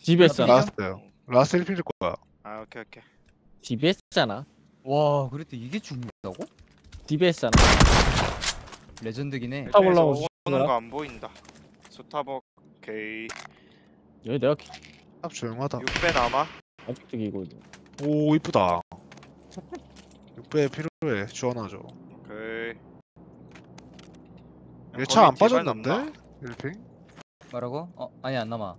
DBS잖아. 라스트요. 라스트 1필일 거야. 아 오케이 오케이. DBS잖아. 와 그래도 이게 죽는다고? DBS잖아. 레전드긴 해. 타보려고 오는 죽어라. 거 안 보인다. 소타벅 오케이. 여기 내가 딱 조용하다. 6배 남아. 아직도 기거든. 오 이쁘다. 6배 필요해. 주원하죠. 오케이. 얘 차 안 거기 뒤발 빠졌는데? 남나? 1핑? 뭐라고? 아니 안 남아.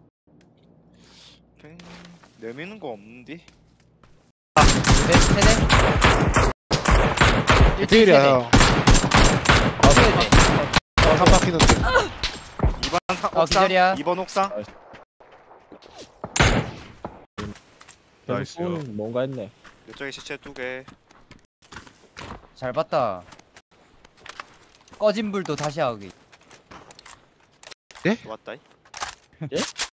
오케이. 내미는 거 없는디? 세대? 1필이야 형. 세대. 한 바퀴는데. 2번 옥상. 기다려. 2번 옥상. 나이스요. 폰 뭔가 했네. 이쪽에 시체 2개. 잘 봤다. 꺼진 불도 다시 하기. 좋았다. 예?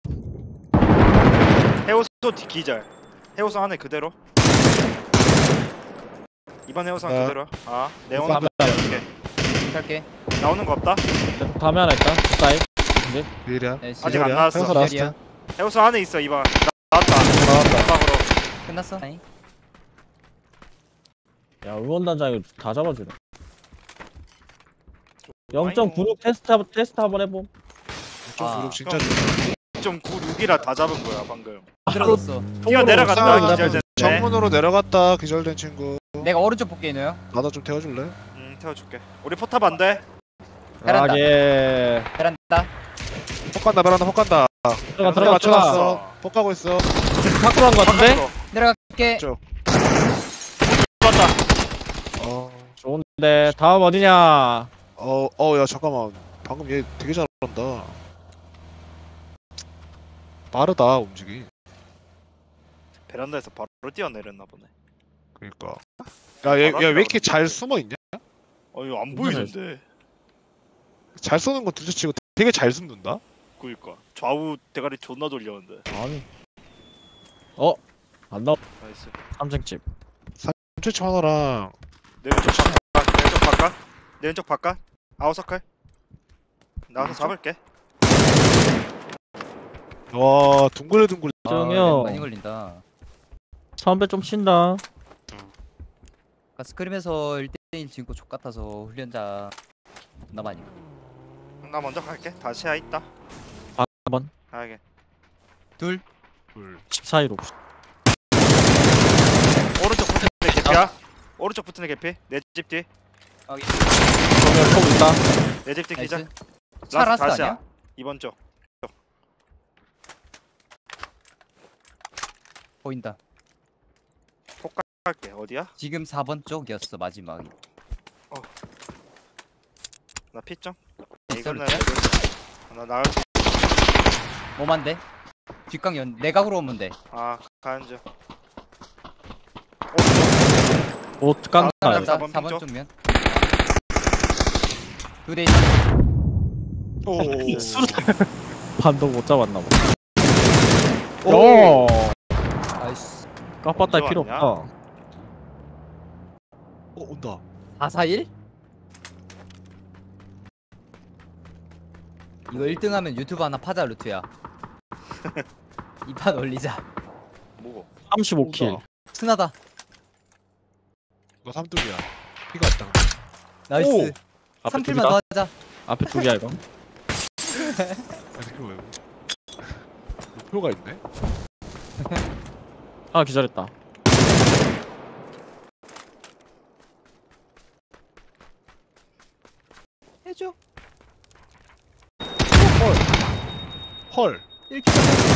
해오소 기절. 해오소 안에 그대로. 2번 해오소 안 그대로. 아 내오는 거 이렇게. 할게. 나오는 거 없다. 다음에 하나 있다. 사이. 필이야. 나이스. 아직 안 나왔어. 해서 라스트. 기절이야. 해오소 안에 있어 2번. 나왔다. 나왔다. 방으로. 끝났어? 아니. 야 응원단장이 다 잡아주네. 0.96 테스트 한번 해봄. 좀 아. 무릎 진짜 형. 좋다. 2.96이라 다 잡은 거야 방금. 들어졌어. 뛰어 내려갔다. 옥상으로 기절됐네. 정문으로 내려갔다. 기절된 친구. 내가 오른쪽 볼게 이노요. 나도 좀 태워줄래? 태워줄게. 우리 포탑 안 돼? 베란다. 예. 베란다. 폭 간다 베란다 폭 간다. 들어가. 맞춰놨어. 폭 가고 있어. 밖으로 한거 같은데? 내려갈게. 쭉. 맞다. 좋은데 다음 어디냐? 야 잠깐만. 방금 얘 되게 잘한다. 빠르다 움직이. 베란다에서 바로 뛰어내렸나 보네. 그러니까. 야얘 왜 이렇게 잘 숨어 있냐? 이거 안 보이는데. 잘 쏘는 건 둘째치고 되게 잘 숨는다. 그니까 좌우 대가리 존나 돌렸는데. 아니. 안 나와. 나이스. 삼층집. 둘째치 하나랑 내 왼쪽 바깥. 내 왼쪽 바깥. 내 왼쪽 바깥. 아웃서클. 나와서 잡을게. 와 둥글둥글. 정형. 많이 걸린다. 선배 좀 친다. 아까 스크림에서 1대1 지고 족 같아서 훈련자 나 많이. 나 먼저 갈게. 다시야 있다. 4번. 가야게. 둘. 10 사이로. 오른쪽 붙는 애 개피야. 오른쪽 붙는 애 개피. 내 집 뒤. 여기. 정형 속 있다. 내 집 뒤 기절. 나이스. 차 라스트 다시야. 아니야? 2번 쪽. 보인다. 갈게. 어디야? 지금 4번 쪽이었어 마지막이. 나 피점. 있어, 이거는 루트야? 나 나갈 수. 오만데. 뒷강 내각으로 오면 돼. 가는 중. 오 깡. 아, 간다. 4번 4번 쪽. 쪽면. 두대 오. 반동 못 잡았나 봐. 오. 아이씨. 깜빡다 할 필요 언제 없다. 온다. 441? 이거 1등하면 유튜브 하나 파자 루트야. 이 판 올리자. 뭐고? 35킬. 순하다. 너 삼뚝이야. 피가 없다. 나이스. 앞에 3킬만 둘이다. 더 하자. 앞에 둘이야 이거. 아니 이거 왜? 목표가 있네. 기절했다. 해줘. 헐. 1킬.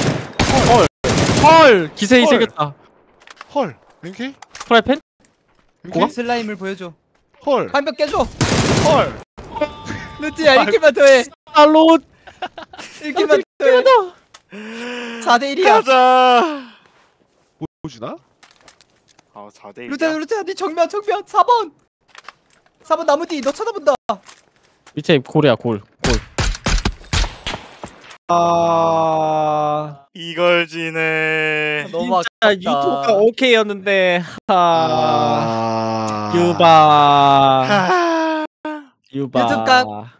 헐 기세이 헐. 세겠다. 헐. 랭키? 프라이팬? 랭키? 슬라임을 보여줘. 헐. 한명 깨줘. 헐. 루트야 1킬만 더해. 알로 1킬만 더해. 4대1이야. 가자. 보여주나? 4대1. 루트야 네 정면 4번. 4번 나무 뒤 너 쳐다본다. 밑에 골이야 골. 이걸 지네. 너무 진짜 아깝다. 유튜브가 오케이였는데. 아. 유바. 유바. 유튜브 각.